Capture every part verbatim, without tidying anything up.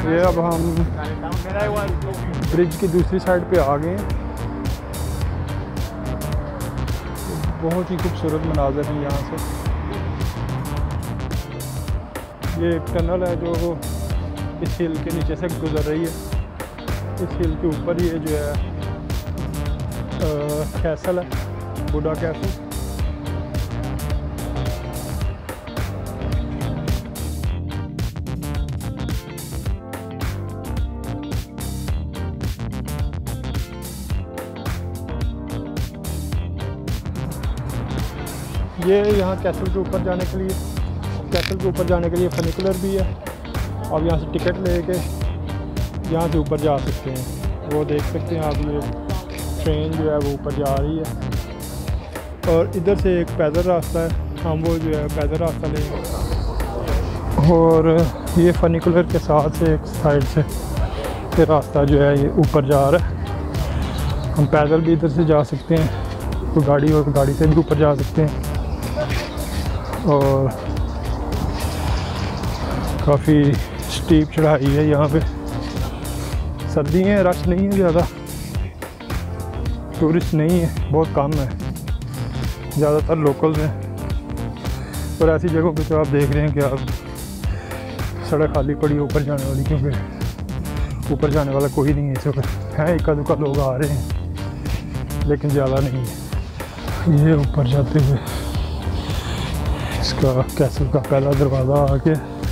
ये अब हम ब्रिज की दूसरी साइड पे आ गए हैं। बहुत ही खूबसूरत मनाज़र है यहाँ से। ये एक टनल है जो इस हिल के नीचे से गुजर रही है। इस हिल के ऊपर ये जो है कैसल है, बुढ़ा कैसल। ये यहाँ कैसल के ऊपर जाने के लिए कैसल के ऊपर जाने के लिए फनिकुलर भी है। और यहाँ से टिकट लेके यहाँ से ऊपर जा सकते हैं। वो देख सकते हैं आप, ये ट्रेन जो है वो ऊपर जा रही है। और इधर से एक पैदल रास्ता है, हम वो जो है पैदल रास्ता लेंगे। और ये फनिकुलर के साथ से एक साइड से ये रास्ता जो है ये ऊपर जा रहा है। हम पैदल भी इधर से जा सकते हैं, तो गाड़ी और गाड़ी से भी ऊपर जा सकते हैं। और काफ़ी स्टीप चढ़ाई है यहाँ पे। सर्दी है, रश नहीं है ज़्यादा, टूरिस्ट नहीं है, बहुत कम है, ज़्यादातर लोकल्स हैं। और ऐसी जगहों पे तो आप देख रहे हैं कि आप सड़क खाली पड़ी ऊपर जाने वाली, क्योंकि ऊपर जाने वाला कोई नहीं है इस वक्त। हैं इक्का दुक्का लोग आ रहे हैं, लेकिन ज़्यादा नहीं है। ये ऊपर जाते हुए इसका कैसल का पहला दरवाज़ा आके,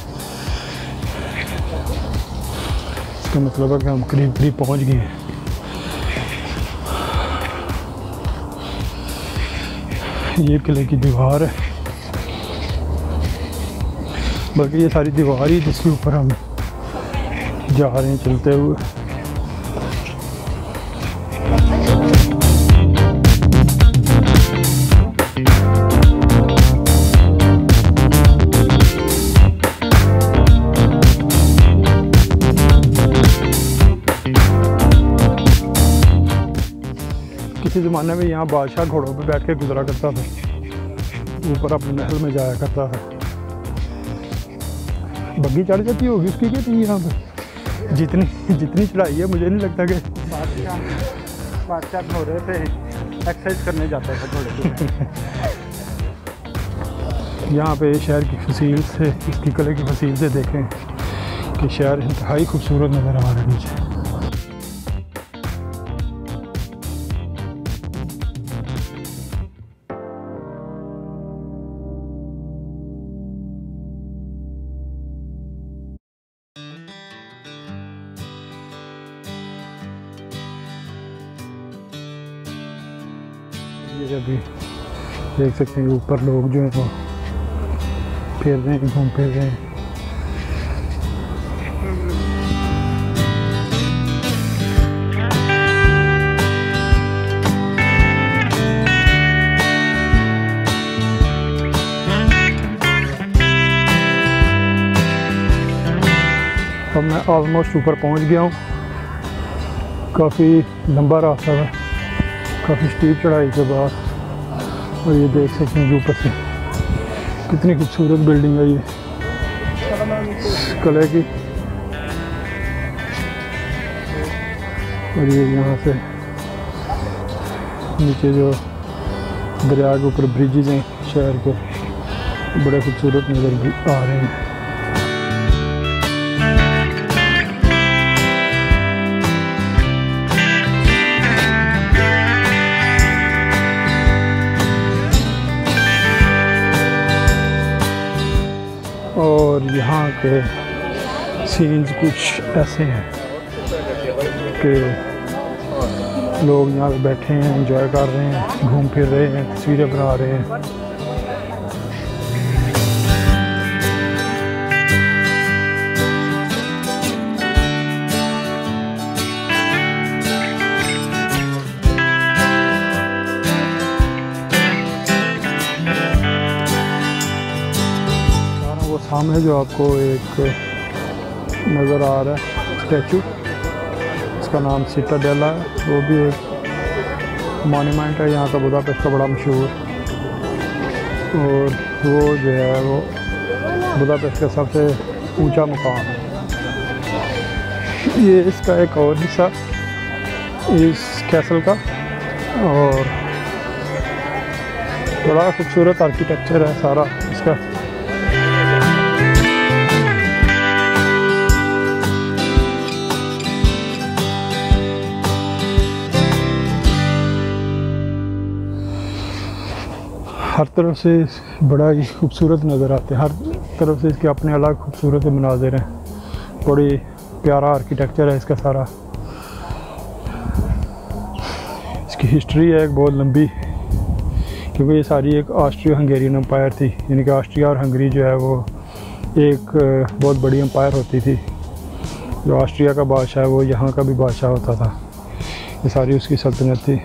इसका मतलब है कि हम करीब करीब पहुंच गए। ये किले की दीवार है, बल्कि ये सारी दीवार ही जिसके ऊपर हम जा रहे हैं चलते हुए। किसी ज़माने में यहाँ बादशाह घोड़ों पे बैठ के गुजरा करता था, ऊपर अपने महल में जाया करता था। बग्गी चढ़ जाती होगी उसकी क्या थी यहाँ पे? जितनी जितनी चढ़ाई है मुझे नहीं लगता कि बादशाह बादशाह घोड़े पे एक्सरसाइज करने जाता था घोड़े पे। यहाँ पे शहर की फसील से, इसकी किले की फसील से देखें कि शहर इंतहाई खूबसूरत नज़र आ रहा है नीचे। ये अभी देख सकते हैं ऊपर लोग जो हैं वो फिर रहे हैं, घूम फिर रहे हैं। अब मैं ऑलमोस्ट ऊपर पहुंच गया हूँ। काफ़ी लंबा रास्ता था, काफ़ी स्टीप चढ़ाई के बाद। और ये देख सकते हैं ऊपर से कितनी खूबसूरत बिल्डिंग है ये किले की। और ये यहाँ से नीचे जो दरिया के ऊपर ब्रिजेज हैं शहर के, बड़े खूबसूरत नज़र आ रहे हैं। और यहाँ के सीन्स कुछ ऐसे हैं कि लोग यहाँ पे बैठे हैं, एंजॉय कर रहे हैं, घूम फिर रहे हैं, तस्वीरें बना रहे हैं। सामने जो आपको एक नज़र आ रहा है स्टैचू, इसका नाम सिटाडेला है। वो भी एक मॉन्यूमेंट है यहाँ का, बुदापेस्ट का बड़ा मशहूर। और वो जो है वो बुदापेस्ट का सबसे ऊंचा मुकाम है। ये इसका एक और हिस्सा इस कैसल का, और बड़ा खूबसूरत आर्किटेक्चर है सारा इसका। हर तरफ से बड़ा ही खूबसूरत नज़र आते हैं, हर तरफ से इसके अपने अलग खूबसूरत मनाज़िर हैं। बड़ी प्यारा आर्किटेक्चर है इसका सारा। इसकी हिस्ट्री है एक बहुत लंबी, क्योंकि ये सारी एक ऑस्ट्रियो हंगेरियन एम्पायर थी, यानी कि ऑस्ट्रिया और हंगरी जो है वो एक बहुत बड़ी एम्पायर होती थी। जो ऑस्ट्रिया का बादशाह है वो यहाँ का भी बादशाह होता था। ये सारी उसकी सल्तनत थी।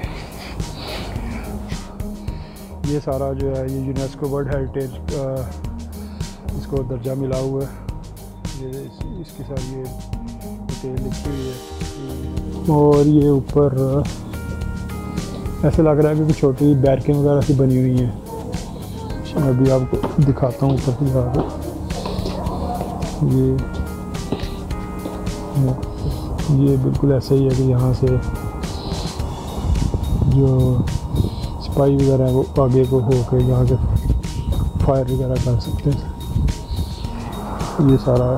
ये सारा जो है ये यूनेस्को वर्ल्ड हेरिटेज का इसको दर्जा मिला हुआ है। ये इस, इसकी सारी ये डिटेल लिखी हुई है। और ये ऊपर ऐसे लग रहा है कि छोटी बैरकें वगैरह सी बनी हुई हैं। मैं अभी आपको दिखाता हूँ ऊपर से जाकर। ये ये बिल्कुल ऐसा ही है कि यहाँ से जो सिपाही वगैरह है वो आगे को होकर यहाँ से फायर वगैरह कर सकते हैं। ये सारा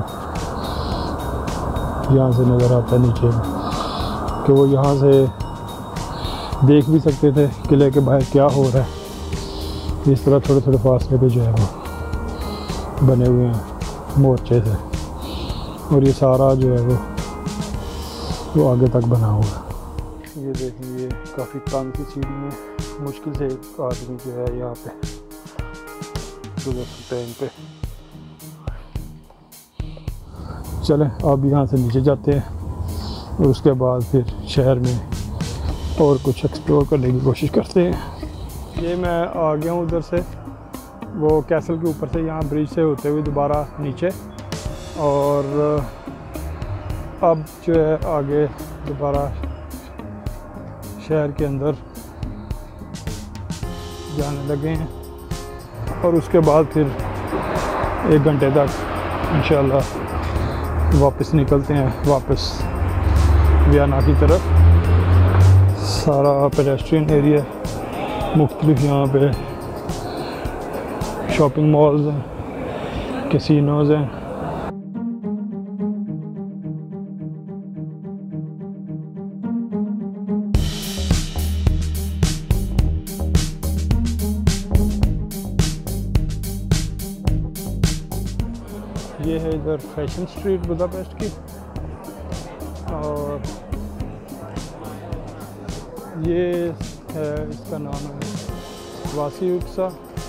यहाँ से नज़र आता है नीचे कि वो यहाँ से देख भी सकते थे किले के बाहर क्या हो रहा है। इस तरह थोड़े थोड़े फासले पे जो है वो बने हुए हैं मोर्चे से, और ये सारा जो है वो वो आगे तक बना हुआ है। ये देखिए काफ़ी काम की सीढ़ी में मुश्किल से एक आदमी जो है यहाँ पे गुजर सकते हैं इन पे। चलें अब यहाँ से नीचे जाते हैं और उसके बाद फिर शहर में और कुछ एक्सप्लोर करने की कोशिश करते हैं। ये मैं आ गया हूँ उधर से, वो कैसल के ऊपर से यहाँ ब्रिज से होते हुए दोबारा नीचे, और अब जो है आगे दोबारा शहर के अंदर जाने लगे हैं, और उसके बाद फिर एक घंटे तक इंशाल्लाह वापस निकलते हैं वापस वियना की तरफ। सारा पेडेस्ट्रियन एरिया, मुख्तलिफ यहाँ पे शॉपिंग मॉल्स हैं, कैसीनोज़ हैं। ये है इधर फैशन स्ट्रीट बुदापेस्ट की, और ये है इसका नाम है वासी उत्सा।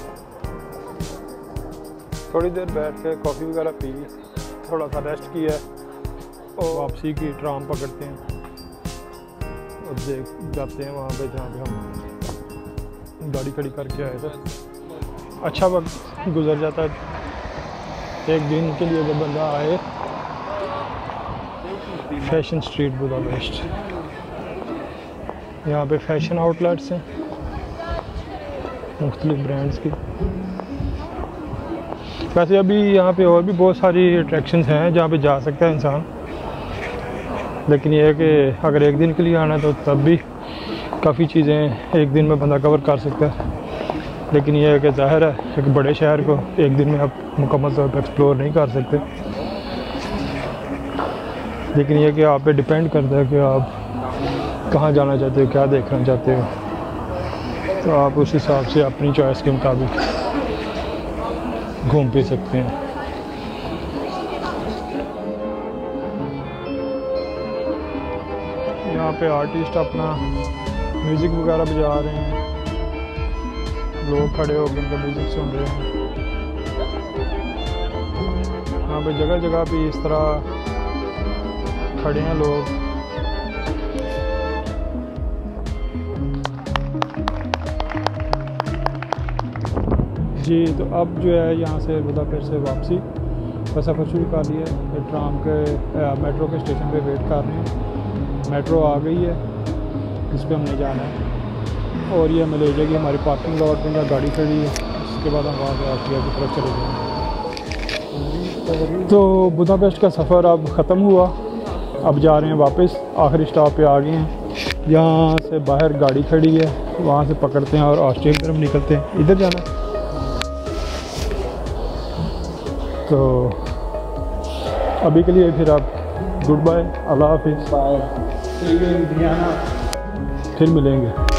थोड़ी देर बैठ के कॉफ़ी वगैरह पी, थोड़ा सा रेस्ट किया और वापसी की ट्राम पकड़ते हैं और देख जाते हैं वहाँ पे जहाँ पे हम गाड़ी खड़ी करके आए थे। अच्छा वक्त गुजर जाता है एक दिन के लिए जब बंदा आए। फैशन स्ट्रीट बुदापेस्ट, यहाँ पे फैशन आउटलेट्स हैं मुख्तलिफ ब्रांड्स की। वैसे अभी यहाँ पे और भी बहुत सारी अट्रैक्शंस हैं जहाँ पे जा सकता है इंसान, लेकिन ये है कि अगर एक दिन के लिए आना है तो तब भी काफ़ी चीज़ें एक दिन में बंदा कवर कर सकता है। लेकिन यह है कि ज़ाहिर है एक बड़े शहर को एक दिन में आप मुकम्मल तौर पर एक्सप्लोर नहीं कर सकते। लेकिन यह कि आप पे डिपेंड करता है कि आप कहाँ जाना चाहते हो, क्या देखना चाहते हो, तो आप उस हिसाब से अपनी चॉइस के मुताबिक घूम फिर सकते हैं। यहाँ पे आर्टिस्ट अपना म्यूज़िक वगैरह बजा रहे हैं, लोग खड़े होकर उनका म्यूज़िक सुन रहे हैं। यहाँ पे जगह जगह भी इस तरह खड़े हैं लोग। जी तो अब जो है यहाँ से बुदापेस्ट से वापसी का सफ़र शुरू कर लिया है। ट्राम के मेट्रो के स्टेशन पे वेट कर रहे हैं। मेट्रो आ गई है, इस पर हमने जाना है और ये हमें ले जाएगी हमारी पार्किंग लॉट में जहाँ गाड़ी खड़ी है। उसके बाद हम वहाँ से ऑस्ट्रिया की तरफ चले जाएंगे। तो बुदापेस्ट का सफ़र अब ख़त्म हुआ अब जा रहे हैं वापस, आखिरी स्टॉप पे आ गए हैं। यहाँ से बाहर गाड़ी खड़ी है, वहाँ से पकड़ते हैं और ऑस्ट्रिया की तरफ निकलते हैं। इधर जाना है। तो अभी के लिए फिर आप गुड बाय, अल्लाह हाफिज़, फिर मिलेंगे।